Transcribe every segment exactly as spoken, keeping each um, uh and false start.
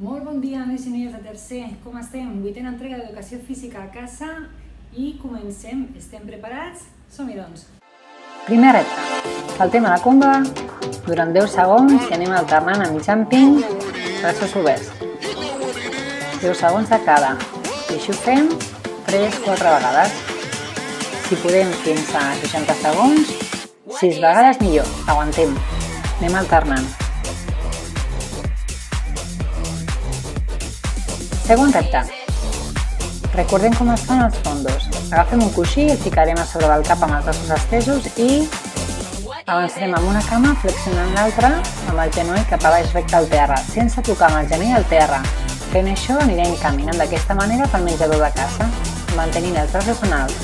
Molt bon dia, nois i noies de tercer. Com estem? Vuitena entrega d'Educació Física a casa i comencem. Estem preparats? Som-hi, doncs. Primer repte. Saltem a la comba durant deu segons i anem alternant amb jumping, braços oberts. deu segons a cada. I això ho fem tres quatre vegades. Si podem fins a seixanta segons, sis vegades millor. Aguantem. Anem alternant. Segon repte. Recordem com es fan els fondos. Agafem un coixí, el ficarem a sobre del cap amb els braços estesos i avançarem amb una cama flexionant l'altra amb el genoll cap a baix recte al terra, sense tocar amb el genoll al terra. Fent això anirem caminant d'aquesta manera pel menjador de casa, mantenint els braços en alt.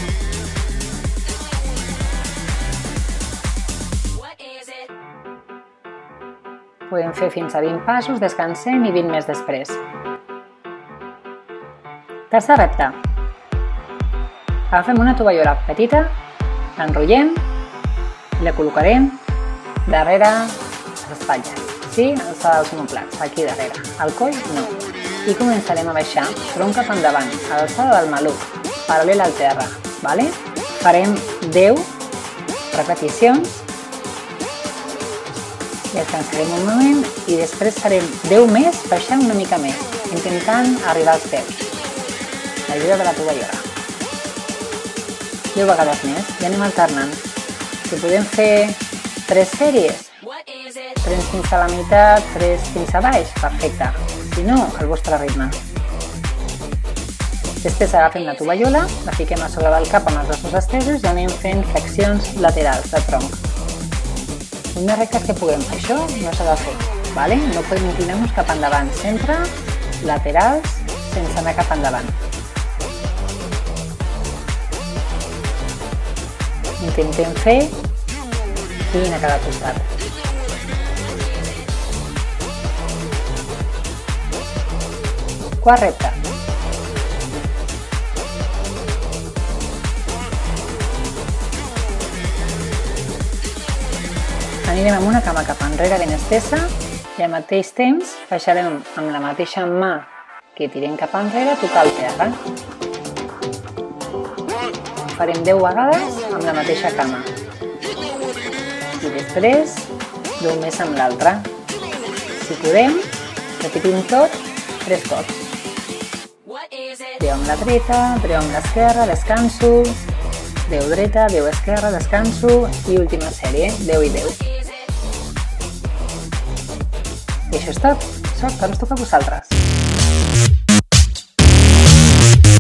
Podem fer fins a vint passos, descansem i vint més després. Tercer repte. Agafem una tovallola petita, l'enrotllem i la col·locarem darrere les espatlles. Sí, alçada dels omoplats, aquí darrere. Al coll, no. I començarem a baixar front cap endavant, a l'alçada del maluc, paral·lel al terra. Vale? Farem deu repeticions. Descansarem un moment i després farem deu més, baixant una mica més, intentant arribar als peus. L'ajuda de la tovallola. deu vegades més i anem alternant. Si podem fer tres sèries, tres fins a la meitat, tres fins a baix, perfecte. Si no, al vostre ritme. Després agafem la tovallola, la fiquem a sobre del cap amb els braços estesos i anem fent flexions laterals de tronc. Un més recte que puguem fer això no s'ha de fer. Vale? No podem inclinar-nos cap endavant, sempre laterals sense anar cap endavant. Intentem fer vint a cada costat. Quart repte. Anirem amb una cama cap enrere ben estesa i al mateix temps baixarem amb la mateixa mà que tirem cap enrere a tocar el terra. Farem deu vegades amb la mateixa cama. I després, deu més amb l'altra. Si podem, repetim tot tres cops. deu amb la dreta, deu amb l'esquerra, descanso, deu dreta, deu esquerra, descanso i última sèrie, deu i deu. I això és tot. Sort, ara us toca a vosaltres.